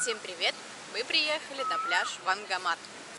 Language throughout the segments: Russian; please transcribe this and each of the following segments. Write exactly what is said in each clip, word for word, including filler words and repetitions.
Всем привет! Мы приехали на пляж Вангамат.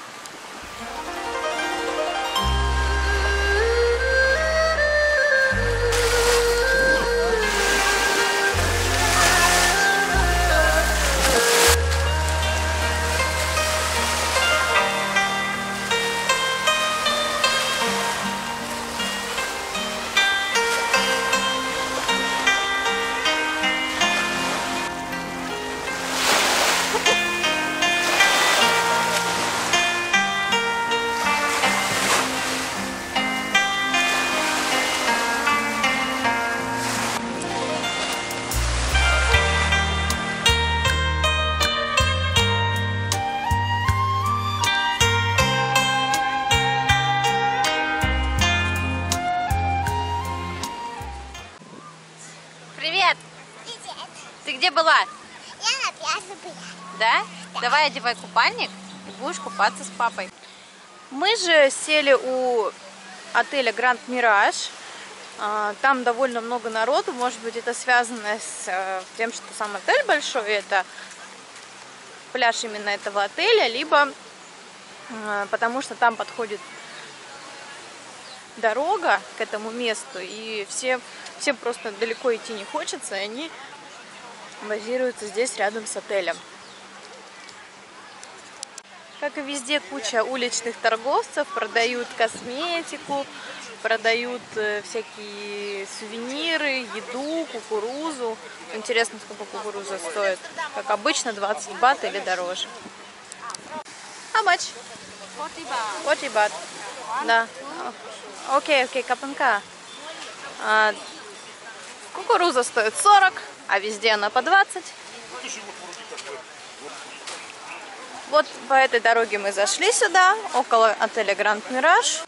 Привет! Привет! Ты где была? Я на пляже была. Да? Да. Давай одевай купальник и будешь купаться с папой. Мы же сели у отеля Гранд Мираж. Там довольно много народу. Может быть, это связано с тем, что сам отель большой, это пляж именно этого отеля, либо потому что там подходит дорога к этому месту, и все, всем просто далеко идти не хочется, и они базируются здесь рядом с отелем. Как и везде, куча уличных торговцев, продают косметику, продают всякие сувениры, еду, кукурузу. Интересно, сколько кукуруза стоит. Как обычно, двадцать бат или дороже. How much? forty бат. Да. Окей, окей, капанка. А, кукуруза стоит сорок, а везде она по двадцать. Вот по этой дороге мы зашли сюда, около отеля Гранд Мираж.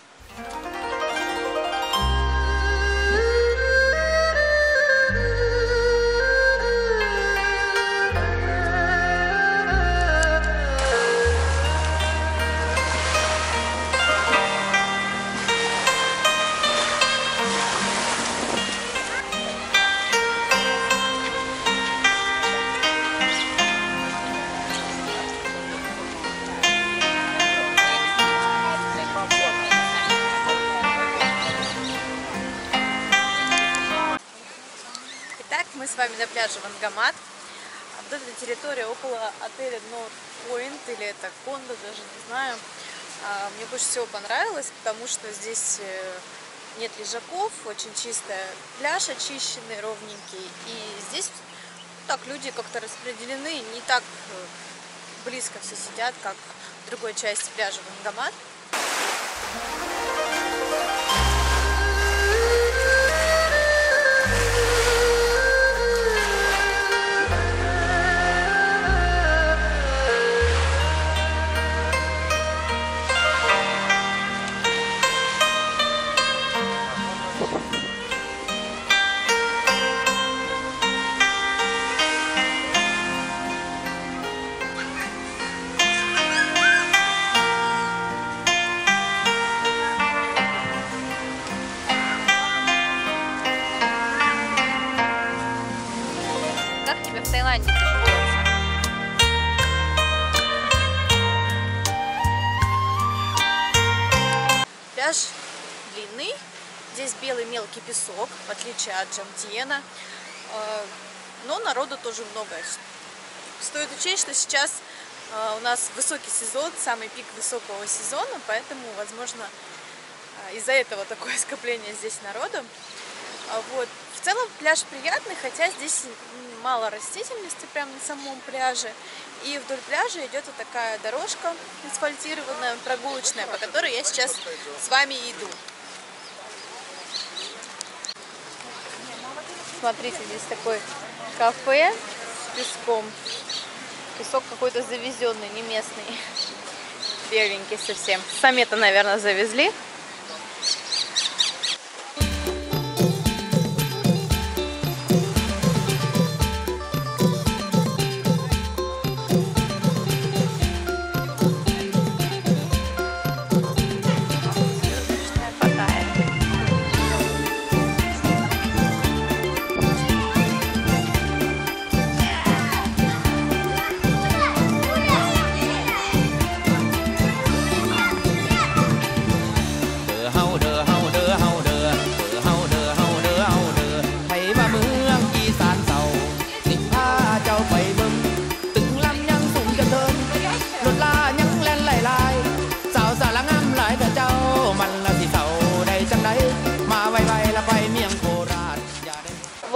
Мы с вами на пляже Вангамат. Вот эта территория около отеля North Point, или это Кондо, даже не знаю. Мне больше всего понравилось, потому что здесь нет лежаков, очень чистый пляж, очищенный, ровненький. И здесь так люди как-то распределены, не так близко все сидят, как в другой части пляжа Вангамат. Как тебе в Таиланде живется? Пляж длинный, здесь белый мелкий песок, в отличие от Джамтиена, но народу тоже много. Стоит учесть, что сейчас у нас высокий сезон, самый пик высокого сезона, поэтому, возможно, из-за этого такое скопление здесь народу. Вот. В целом пляж приятный, хотя здесь мало растительности прямо на самом пляже. И вдоль пляжа идет вот такая дорожка асфальтированная, прогулочная, по которой я сейчас с вами иду. Смотрите, здесь такое кафе с песком. Песок какой-то завезенный, не местный. Беленький совсем. Сами это, наверное, завезли.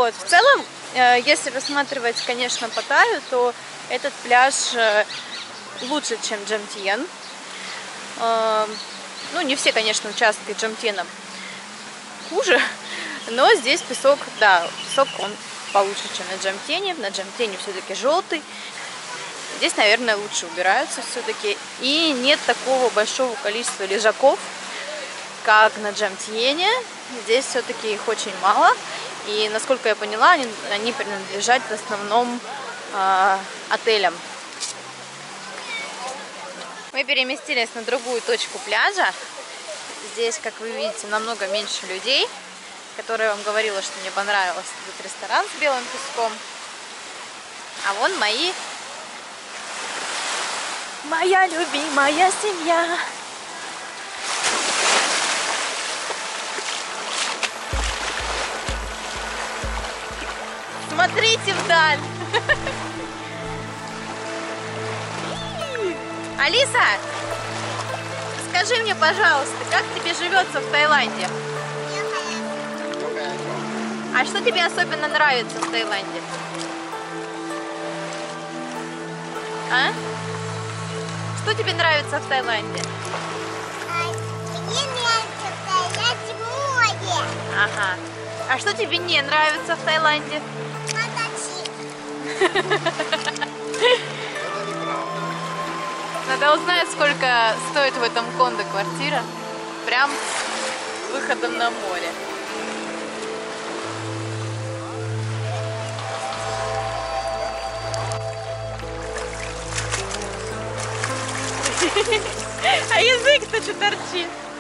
Вот, в целом, если рассматривать, конечно, Паттайю, то этот пляж лучше, чем Джамтьен. Ну, не все, конечно, участки Джамтьена хуже, но здесь песок, да, песок он получше, чем на Джамтьене. На Джамтьене все-таки желтый. Здесь, наверное, лучше убираются все-таки. И нет такого большого количества лежаков, как на Джамтьене. Здесь все-таки их очень мало. И, насколько я поняла, они, они принадлежат в основном э, отелям. Мы переместились на другую точку пляжа. Здесь, как вы видите, намного меньше людей, которые я вам говорила, что мне понравилось. Тут ресторан с белым песком. А вон мои... Моя любимая семья. Смотрите вдаль. Алиса, скажи мне, пожалуйста, как тебе живется в Таиланде? А что тебе особенно нравится в Таиланде? А? Что тебе нравится в Таиланде? Мне нравится в Таиланде море. Ага. А что тебе не нравится в Таиланде? Мотоцикл. Надо узнать, сколько стоит в этом кондо квартира. Прям с выходом на море. А язык-то что торчит?